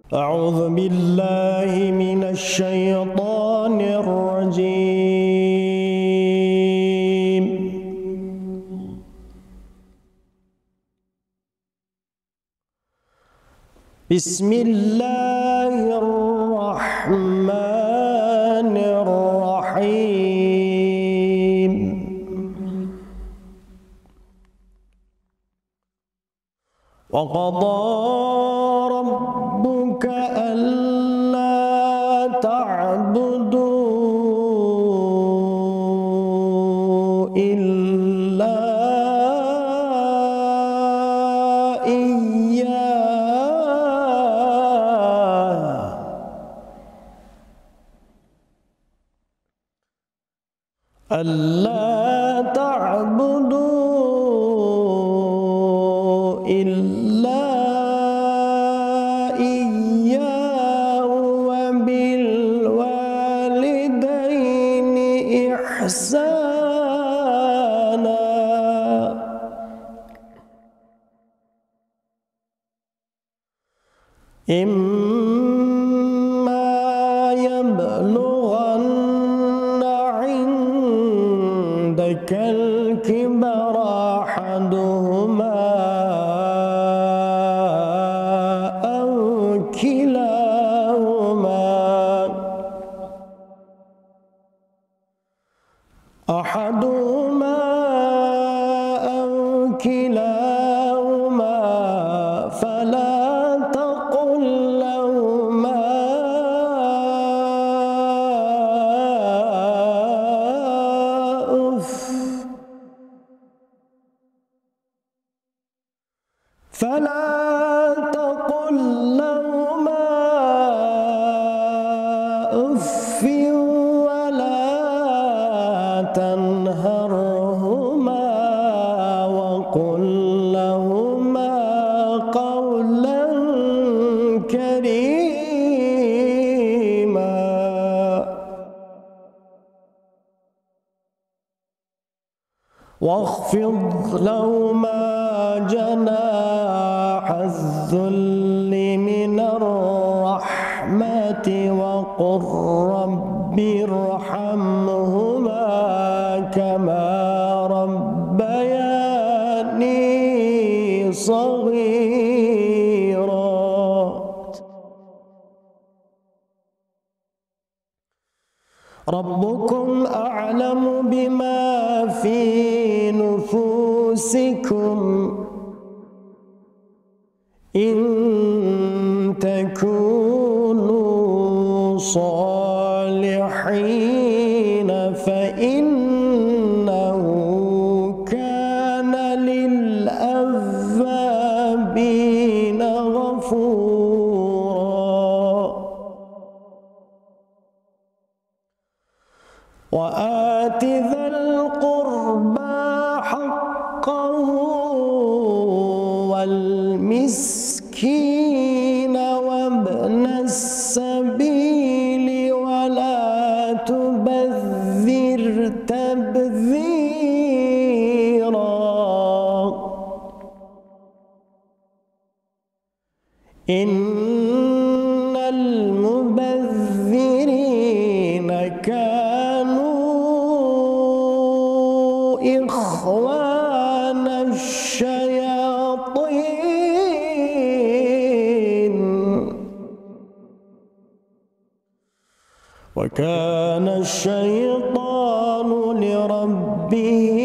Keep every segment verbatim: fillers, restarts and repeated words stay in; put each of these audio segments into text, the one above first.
أعوذ بالله من الشيطان الرجيم. بسم الله الرحمن الرحيم. وقضى ربك ألا تعبدوا إلا إياه ألا تعبدوا إلا إياه وبالوالدين إحسانا. إما يبلغن عندك الكبر أحدهما أو كلاهما أحدهما أو كلاهما فلا تقل لهما أف فلا تقل لهما أف ولا تنهرهما وقل لهما قولا كريما. واخفض لهما جناح الذل من الرحمة وقل رب ارحمهما كما ربياني صغيرا. ربكم أعلم بما في نفوسكم إن تكونوا صالحين فإنه كان للأوابين غفورا. وآت ذا القربى حقه والمسكين وابن السبيل ولا تبذر تبذيرا. إن المبذرين كانوا إخوان الشياطين وكان الشيطان لربه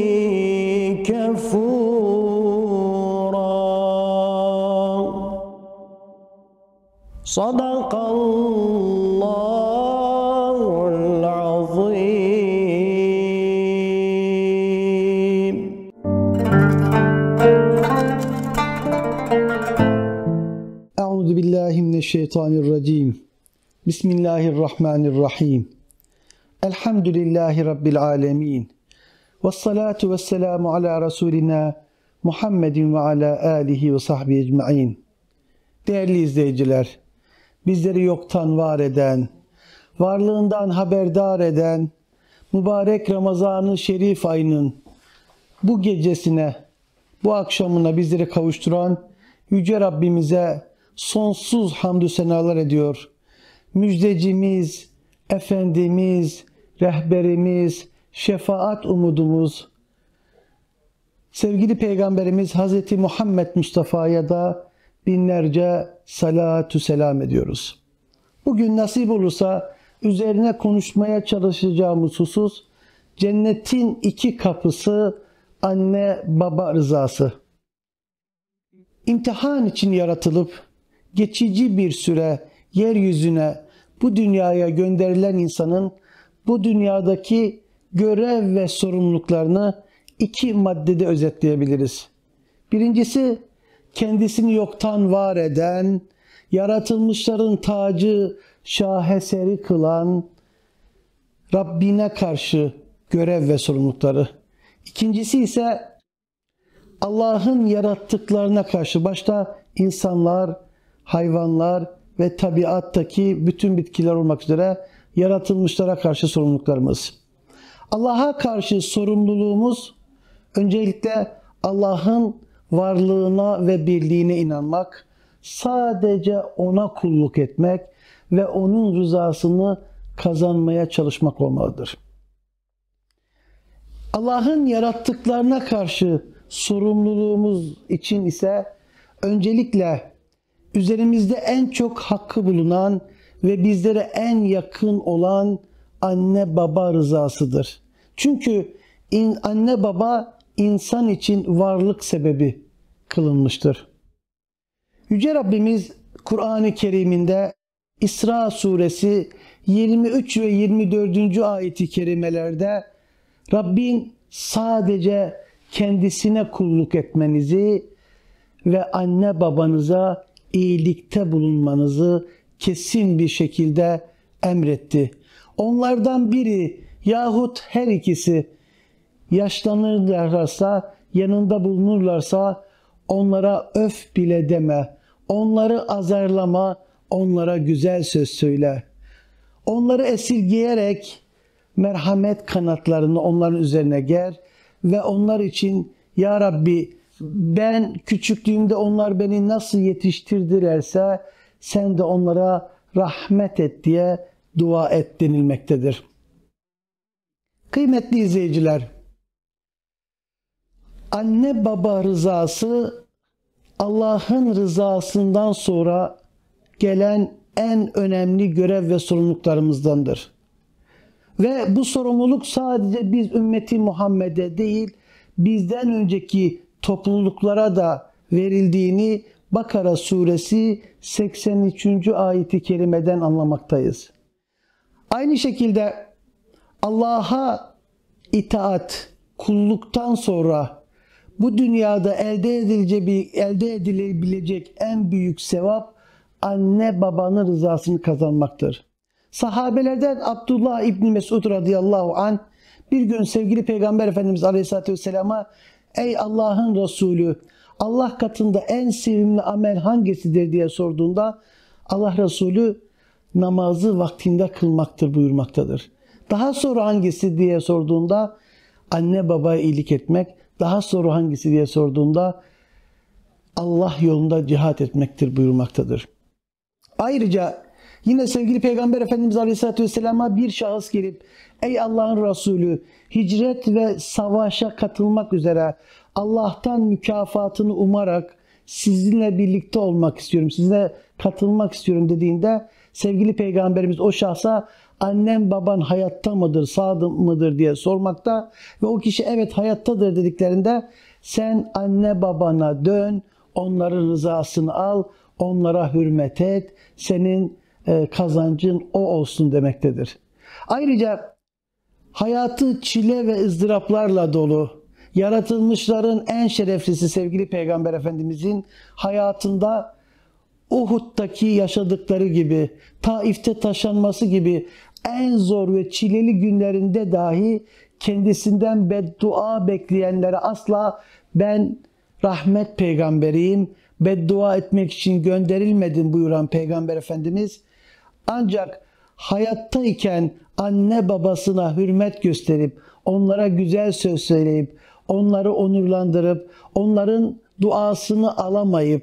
كفورا. صدق الله العظيم. أعوذ بالله من الشيطان الرجيم. بسم الله الرحمن الرحيم. الحمد لله رب العالمين. والصلاة والسلام على Resulina Muhammedin ve ala alihi ve sahbihi ecmaîn. Değerli izleyiciler, bizleri yoktan var eden, varlığından haberdar eden, mübarek Ramazan-ı Şerif ayının bu gecesine, bu akşamına bizleri kavuşturan Yüce Rabbimize sonsuz hamdü senalar ediyor. Müjdecimiz, Efendimiz, rehberimiz, şefaat umudumuz, sevgili Peygamberimiz Hazreti Muhammed Mustafa'ya da binlerce salatü selam ediyoruz. Bugün nasip olursa üzerine konuşmaya çalışacağımız husus cennetin iki kapısı, anne baba rızası. İmtihan için yaratılıp geçici bir süre yeryüzüne, bu dünyaya gönderilen insanın bu dünyadaki görev ve sorumluluklarını iki maddede özetleyebiliriz. Birincisi, kendisini yoktan var eden, yaratılmışların tacı, şaheseri kılan Rabbine karşı görev ve sorumlulukları. İkincisi ise Allah'ın yarattıklarına karşı, başta insanlar, hayvanlar ve tabiattaki bütün bitkiler olmak üzere yaratılmışlara karşı sorumluluklarımız. Allah'a karşı sorumluluğumuz öncelikle Allah'ın varlığına ve birliğine inanmak, sadece ona kulluk etmek ve onun rızasını kazanmaya çalışmak olmalıdır. Allah'ın yarattıklarına karşı sorumluluğumuz için ise öncelikle üzerimizde en çok hakkı bulunan ve bizlere en yakın olan anne baba rızasıdır. Çünkü in, anne baba insan için varlık sebebi kılınmıştır. Yüce Rabbimiz Kur'an-ı Kerim'inde İsra suresi yirmi üç ve yirmi dördüncü ayeti kerimelerde Rabbin sadece kendisine kulluk etmenizi ve anne babanıza iyilikte bulunmanızı kesin bir şekilde emretti. Onlardan biri yahut her ikisi yaşlanırlarsa, yanında bulunurlarsa onlara öf bile deme, onları azarlama, onlara güzel söz söyle. Onları esirgeyerek merhamet kanatlarını onların üzerine ger ve onlar için ya Rabbi ben küçüklüğümde onlar beni nasıl yetiştirdilerse sen de onlara rahmet et diye dua et denilmektedir. Kıymetli izleyiciler, anne baba rızası Allah'ın rızasından sonra gelen en önemli görev ve sorumluluklarımızdandır. Ve bu sorumluluk sadece biz ümmeti Muhammed'e değil, bizden önceki topluluklara da verildiğini Bakara suresi seksen üçüncü ayeti kerimeden anlamaktayız. Aynı şekilde Allah'a itaat, kulluktan sonra bu dünyada elde edilecek, elde edilebilecek en büyük sevap anne babanın rızasını kazanmaktır. Sahabelerden Abdullah İbni Mesud radıyallahu anh bir gün sevgili Peygamber Efendimiz Aleyhisselatü Vesselam'a ey Allah'ın Resulü Allah katında en sevimli amel hangisidir diye sorduğunda Allah Resulü namazı vaktinde kılmaktır buyurmaktadır. Daha sonra hangisi diye sorduğunda anne babaya iyilik etmek, daha sonra hangisi diye sorduğunda Allah yolunda cihat etmektir buyurmaktadır. Ayrıca yine sevgili Peygamber Efendimiz Aleyhisselatü Vesselam'a bir şahıs gelip ey Allah'ın Resulü hicret ve savaşa katılmak üzere Allah'tan mükafatını umarak sizinle birlikte olmak istiyorum, sizinle katılmak istiyorum dediğinde sevgili Peygamberimiz o şahsa annem baban hayatta mıdır, sağ mıdır diye sormakta ve o kişi evet hayattadır dediklerinde sen anne babana dön, onların rızasını al, onlara hürmet et, senin e, kazancın o olsun demektedir. Ayrıca hayatı çile ve ızdıraplarla dolu, yaratılmışların en şereflisi sevgili Peygamber Efendimizin hayatında Uhud'daki yaşadıkları gibi, Taif'te taşanması gibi en zor ve çileli günlerinde dahi kendisinden beddua bekleyenlere asla ben rahmet peygamberiyim, beddua etmek için gönderilmedim buyuran Peygamber Efendimiz ancak hayattayken anne babasına hürmet gösterip onlara güzel söz söyleyip onları onurlandırıp onların duasını alamayıp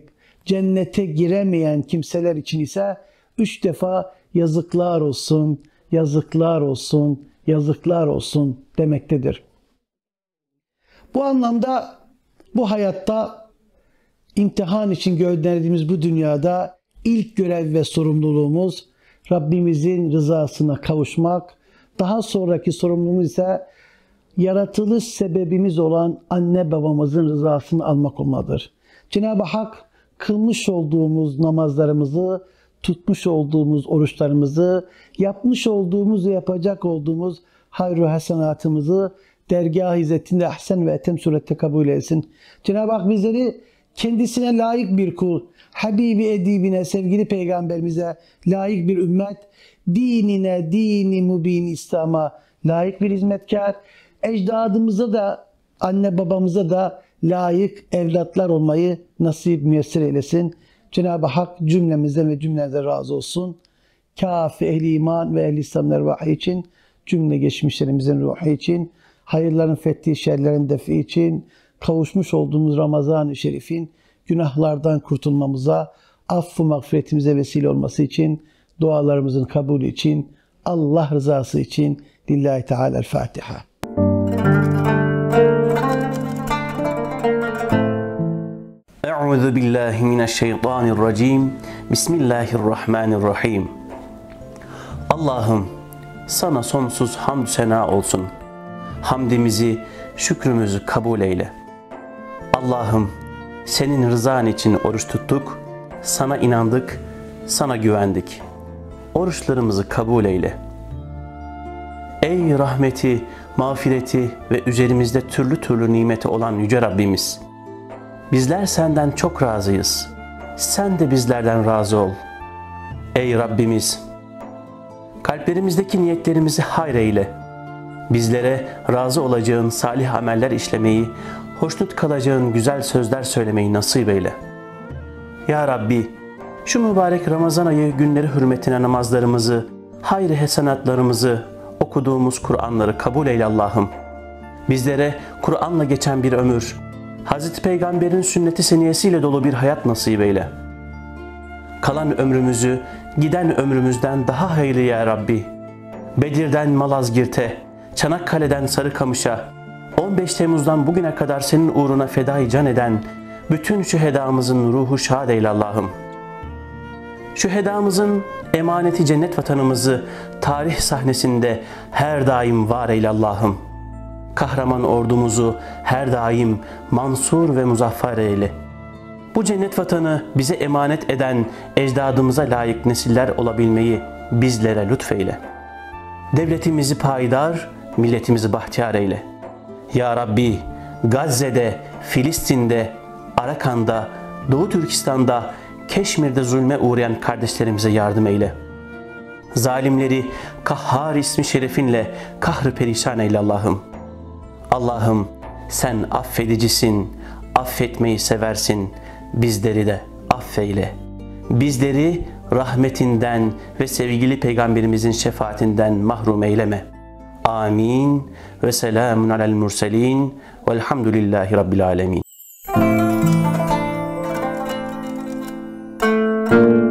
cennete giremeyen kimseler için ise üç defa yazıklar olsun, yazıklar olsun, yazıklar olsun demektedir. Bu anlamda bu hayatta imtihan için gönderildiğimiz bu dünyada ilk görev ve sorumluluğumuz Rabbimizin rızasına kavuşmak, daha sonraki sorumluluğumuz ise yaratılış sebebimiz olan anne babamızın rızasını almak olmalıdır. Cenab-ı Hak kılmış olduğumuz namazlarımızı, tutmuş olduğumuz oruçlarımızı, yapmış olduğumuz ve yapacak olduğumuz hayru hasenatımızı dergâh-ı izzetinde ahsen ve etem surette kabul etsin. Cenab-ı Hak bizleri kendisine layık bir kul, Habibi edibine, sevgili peygamberimize layık bir ümmet, dinine, dini mübin İslam'a layık bir hizmetkar, ecdadımıza da, anne babamıza da layık evlatlar olmayı nasip müyesser eylesin. Cenab-ı Hak cümlemizden ve cümleden razı olsun. Kâfi ehli iman ve ehli İslam'ın ervahı için, cümle geçmişlerimizin ruhu için, hayırların fethi, şerlerin defi için, kavuşmuş olduğumuz Ramazan-ı Şerif'in günahlardan kurtulmamıza, affı mağfiretimize vesile olması için, dualarımızın kabulü için, Allah rızası için, Lillahi Teala'l-Fatiha. Euzu billahi mineşşeytanirracim. Bismillahirrahmanirrahim. Allah'ım sana sonsuz hamd sena olsun. Hamdimizi, şükrümüzü kabul eyle. Allah'ım senin rızan için oruç tuttuk, sana inandık, sana güvendik. Oruçlarımızı kabul eyle. Ey rahmeti, mağfireti ve üzerimizde türlü türlü nimeti olan Yüce Rabbimiz! Bizler senden çok razıyız. Sen de bizlerden razı ol. Ey Rabbimiz! Kalplerimizdeki niyetlerimizi hayreyle. Bizlere razı olacağın salih ameller işlemeyi, hoşnut kalacağın güzel sözler söylemeyi nasip eyle. Ya Rabbi, şu mübarek Ramazan ayı günleri hürmetine namazlarımızı, hayır hasenatlarımızı, okuduğumuz Kur'anları kabul eyle Allah'ım. Bizlere Kur'an'la geçen bir ömür, Hazreti Peygamber'in sünneti seniyesiyle dolu bir hayat nasip eyle. Kalan ömrümüzü giden ömrümüzden daha hayırlı ya Rabbi. Bedir'den Malazgirt'e, Çanakkale'den Sarıkamış'a, on beş Temmuz'dan bugüne kadar senin uğruna fedai can eden bütün şühedamızın ruhu şad eyle Allah'ım. Şühedamızın emaneti cennet vatanımızı tarih sahnesinde her daim var eyle Allah'ım. Kahraman ordumuzu her daim mansur ve muzaffer eyle. Bu cennet vatanı bize emanet eden ecdadımıza layık nesiller olabilmeyi bizlere lütfeyle. Devletimizi payidar, milletimizi bahtiyar eyle. Ya Rabbi, Gazze'de, Filistin'de, Arakan'da, Doğu Türkistan'da, Keşmir'de zulme uğrayan kardeşlerimize yardım eyle. Zalimleri Kahhar ismi şerefinle kahrı perişan eyle Allah'ım. Allah'ım sen affedicisin, affetmeyi seversin, bizleri de affeyle. Bizleri rahmetinden ve sevgili peygamberimizin şefaatinden mahrum eyleme. Amin ve selamun alel murselin velhamdülillahi rabbil alemin.